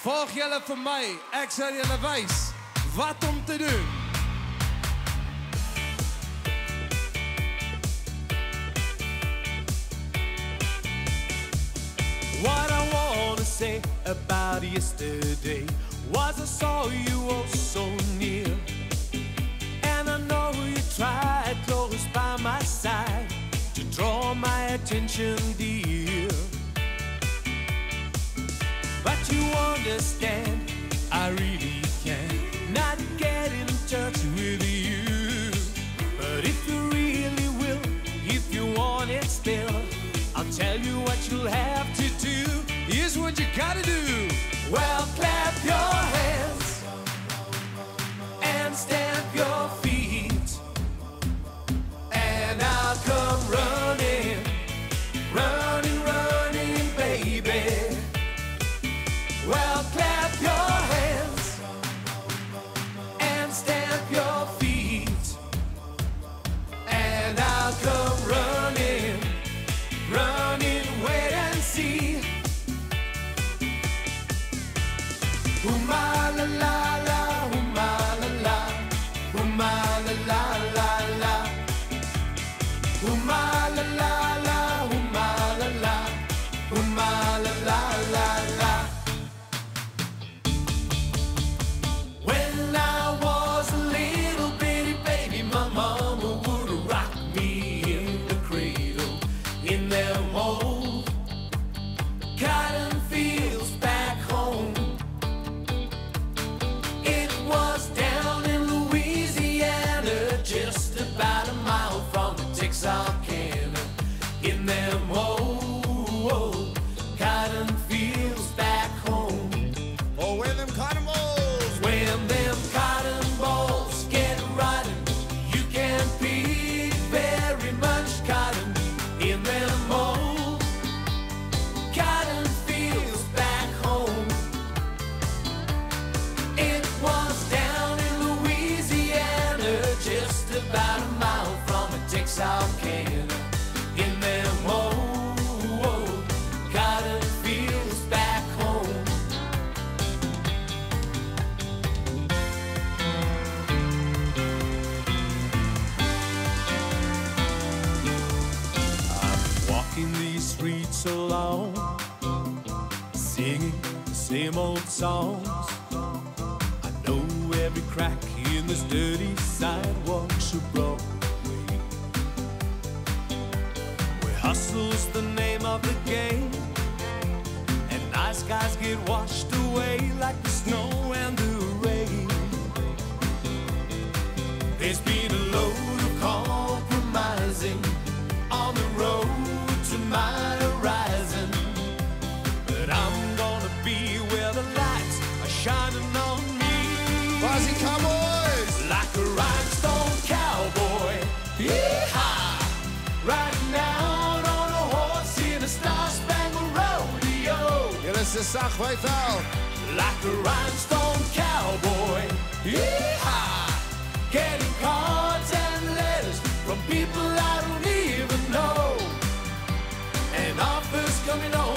Volg julle vir my, ek sal julle wys wat om te doen. What I want to say about yesterday was I saw you oh so near, and I know you tried close by my side to draw my attention, dear. But you understand, I really can't not get in touch with you. But if you really will, if you want it still, I'll tell you what you'll have to do. Here's what you gotta do. Well, clap your hands and stamp your feet, and I'll come running, running, running, baby. Well, clap your hands and stamp your feet, and I'll come running, running, wait and see. Ooma la la la, ooma la la, ooma la la la la, ooma la la la, ooma la la, ooma la la la la. When I was a little bitty baby, my mama would rock me in the cradle in them old cotton fields back home. It was down in Louisiana, just about a mile from Texarkana, in them old cotton fields back home. Oh, where them cotton balls? When them cotton balls get rotten, you can pick very much cotton in them old cotton fields back home. It was down in Louisiana, just about a mile from Texarkana, in them old cotton fields back home. Walking these streets alone, singing the same old songs. I know every crack in this dirty sidewalk's a Broadway, where hustle's the name of the game, and nice guys get washed away like the snow and the rain. There's been a load of compromising on the road to my horizon, but I'm gonna be where the lights are shining on me. Aussie Cowboys! Like a rhinestone cowboy, yee-haw, riding out on a horse in a star-spangled rodeo. Julle is 'n sagwyf wel. Like a rhinestone cowboy, yee-haw, getting cards and letters from people I don't even know, and offers coming on